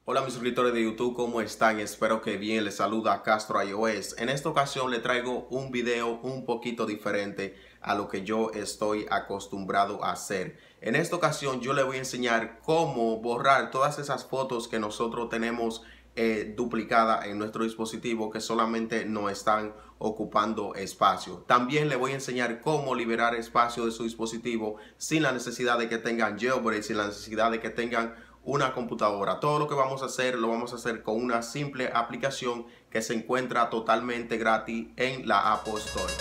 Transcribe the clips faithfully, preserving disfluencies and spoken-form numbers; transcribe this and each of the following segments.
Hola mis suscriptores de YouTube, ¿cómo están? Espero que bien, les saluda Castro iOS. En esta ocasión le traigo un video un poquito diferente a lo que yo estoy acostumbrado a hacer. En esta ocasión yo le voy a enseñar cómo borrar todas esas fotos que nosotros tenemos eh, duplicadas en nuestro dispositivo que solamente no están ocupando espacio. También le voy a enseñar cómo liberar espacio de su dispositivo sin la necesidad de que tengan jailbreak, sin la necesidad de que tengan una computadora. Todo lo que vamos a hacer lo vamos a hacer con una simple aplicación que se encuentra totalmente gratis en la Apple Store.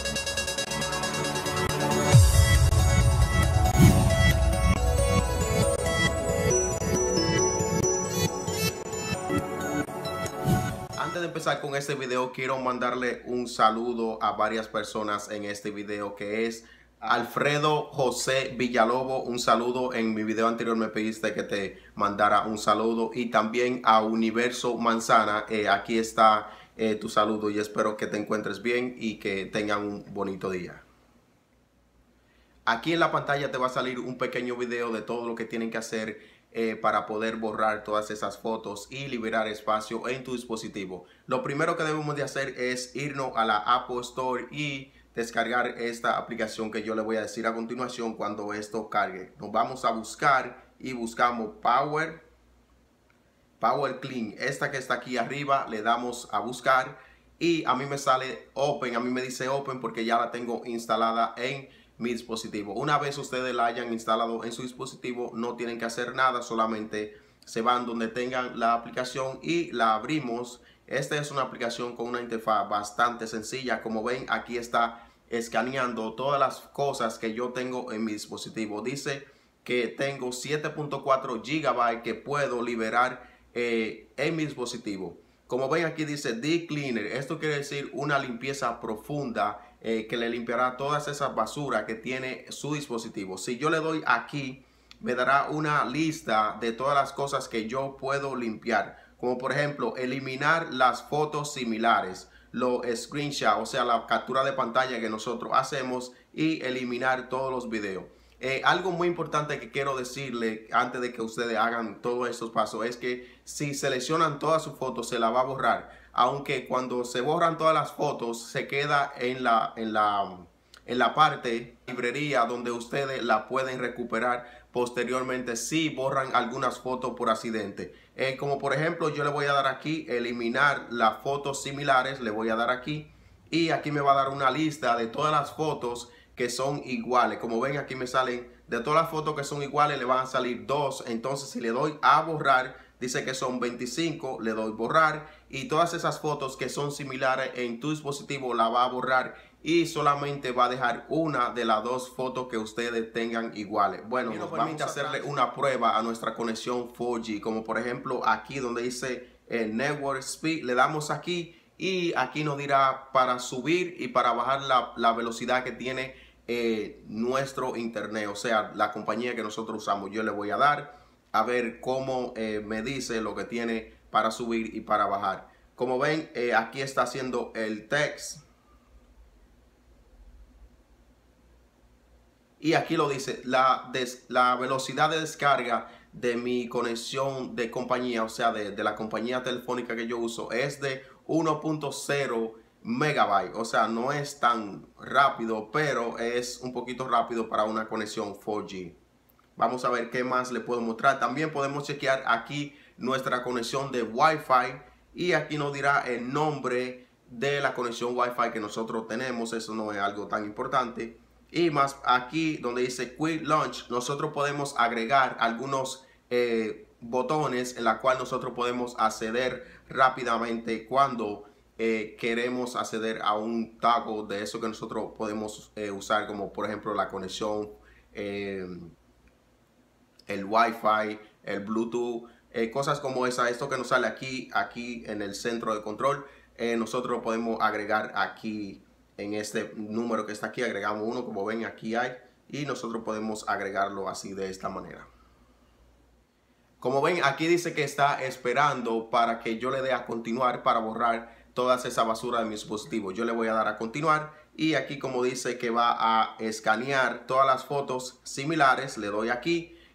Antes de empezar con este video, quiero mandarle un saludo a varias personas en este video, que es Alfredo José Villalobo. Un saludo. En mi video anterior me pediste que te mandara un saludo. Y también a Universo Manzana. Eh, aquí está eh, tu saludo y espero que te encuentres bien y que tengan un bonito día. Aquí en la pantalla te va a salir un pequeño video de todo lo que tienen que hacer eh, para poder borrar todas esas fotos y liberar espacio en tu dispositivo. Lo primero que debemos de hacer es irnos a la Apple Store y descargar esta aplicación que yo le voy a decir a continuación cuando esto cargue. Nos vamos a buscar y buscamos Power, Power Clean. Esta que está aquí arriba le damos a buscar y a mí me sale Open, a mí me dice Open porque ya la tengo instalada en mi dispositivo. Una vez ustedes la hayan instalado en su dispositivo, no tienen que hacer nada, solamente se van donde tengan la aplicación y la abrimos. Esta es una aplicación con una interfaz bastante sencilla. Como ven, aquí está escaneando todas las cosas que yo tengo en mi dispositivo. Dice que tengo siete punto cuatro gigabytes que puedo liberar eh, en mi dispositivo. Como ven, aquí dice Deep Cleaner. Esto quiere decir una limpieza profunda eh, que le limpiará todas esas basuras que tiene su dispositivo. Si yo le doy aquí, me dará una lista de todas las cosas que yo puedo limpiar. Como por ejemplo, eliminar las fotos similares, los screenshots, o sea, la captura de pantalla que nosotros hacemos, y eliminar todos los videos. Eh, algo muy importante que quiero decirle antes de que ustedes hagan todos estos pasos es que si seleccionan todas sus fotos se la va a borrar, aunque cuando se borran todas las fotos se queda en la, en la, en la parte librería donde ustedes la pueden recuperar posteriormente si borran algunas fotos por accidente. Eh, como por ejemplo, yo le voy a dar aquí eliminar las fotos similares, le voy a dar aquí y aquí me va a dar una lista de todas las fotos que son iguales. Como ven, aquí me salen de todas las fotos que son iguales, le van a salir dos. Entonces si le doy a borrar, dice que son veinticinco, le doy borrar y todas esas fotos que son similares en tu dispositivo la va a borrar y solamente va a dejar una de las dos fotos que ustedes tengan iguales. Bueno, nos permite hacerle una prueba a nuestra conexión cuatro G, como por ejemplo aquí donde dice eh, Network Speed, le damos aquí y aquí nos dirá para subir y para bajar la, la velocidad que tiene eh, nuestro internet, o sea, la compañía que nosotros usamos. Yo le voy a dar a ver cómo eh, me dice lo que tiene para subir y para bajar. Como ven, eh, aquí está haciendo el text. Y aquí lo dice, la, des, la velocidad de descarga de mi conexión de compañía, o sea, de, de la compañía telefónica que yo uso, es de uno punto cero megabytes. O sea, no es tan rápido, pero es un poquito rápido para una conexión cuatro G. Vamos a ver qué más le puedo mostrar. También podemos chequear aquí nuestra conexión de Wi-Fi y aquí nos dirá el nombre de la conexión Wi-Fi que nosotros tenemos. Eso no es algo tan importante. Y más aquí donde dice Quick Launch, nosotros podemos agregar algunos eh, botones en la cual nosotros podemos acceder rápidamente cuando eh, queremos acceder a un toggle de eso que nosotros podemos eh, usar, como por ejemplo la conexión, eh, el Wi-Fi, el Bluetooth, eh, cosas como esa. Esto que nos sale aquí, aquí en el centro de control, eh, nosotros podemos agregar aquí. En este número que está aquí agregamos uno, como ven aquí hay, y nosotros podemos agregarlo así de esta manera. Como ven, aquí dice que está esperando para que yo le dé a continuar para borrar toda esa basura de mi dispositivo. Yo le voy a dar a continuar y aquí como dice que va a escanear todas las fotos similares, le doy aquí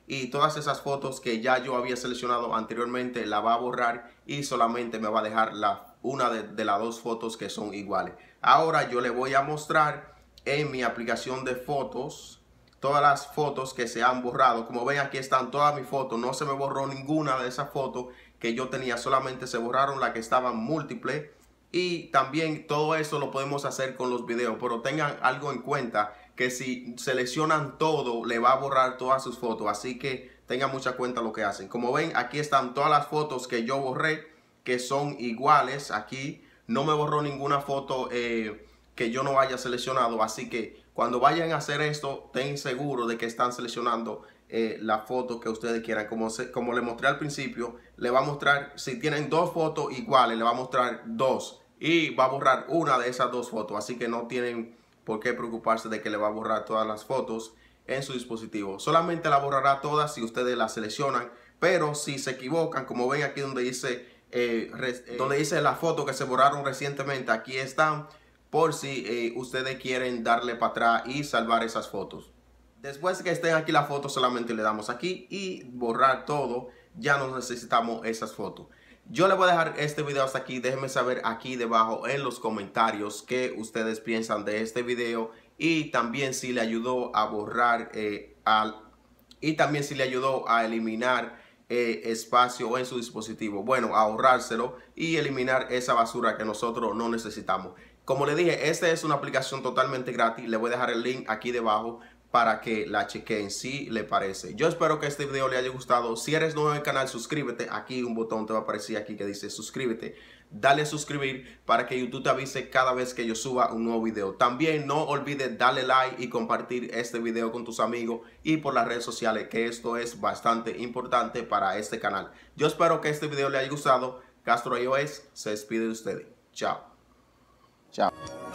y todas esas fotos que ya yo había seleccionado anteriormente la va a borrar y solamente me va a dejar la, una de, de las dos fotos que son iguales. Ahora yo le voy a mostrar en mi aplicación de fotos todas las fotos que se han borrado. Como ven, aquí están todas mis fotos, no se me borró ninguna de esas fotos que yo tenía, solamente se borraron las que estaban múltiples. Y también todo eso lo podemos hacer con los videos, pero tengan algo en cuenta, que si seleccionan todo le va a borrar todas sus fotos, así que tengan mucha cuenta lo que hacen. Como ven, aquí están todas las fotos que yo borré que son iguales. Aquí no me borró ninguna foto eh, que yo no haya seleccionado, así que cuando vayan a hacer esto, ten seguro de que están seleccionando eh, la foto que ustedes quieran. Como, se, como le mostré al principio, le va a mostrar, si tienen dos fotos iguales, le va a mostrar dos y va a borrar una de esas dos fotos. Así que no tienen por qué preocuparse de que le va a borrar todas las fotos en su dispositivo. Solamente la borrará todas si ustedes la seleccionan, pero si se equivocan, como ven aquí donde dice, eh, res, eh, donde dice las fotos que se borraron recientemente, aquí están, por si eh, ustedes quieren darle para atrás y salvar esas fotos. Después que estén aquí las fotos, solamente le damos aquí y borrar todo. Ya no necesitamos esas fotos. Yo le voy a dejar este video hasta aquí. Déjenme saber aquí debajo en los comentarios qué ustedes piensan de este video, y también si le ayudó a borrar eh, al, y también si le ayudó a eliminar eh, espacio en su dispositivo. Bueno, a ahorrárselo y eliminar esa basura que nosotros no necesitamos. Como le dije, esta es una aplicación totalmente gratis. Le voy a dejar el link aquí debajo para que la chequen si le parece. Yo espero que este video le haya gustado. Si eres nuevo en el canal, suscríbete. Aquí un botón te va a aparecer aquí que dice suscríbete. Dale a suscribir para que YouTube te avise cada vez que yo suba un nuevo video. También no olvides darle like y compartir este video con tus amigos y por las redes sociales, que esto es bastante importante para este canal. Yo espero que este video le haya gustado. Castro iOS se despide de ustedes. Chao. Chao.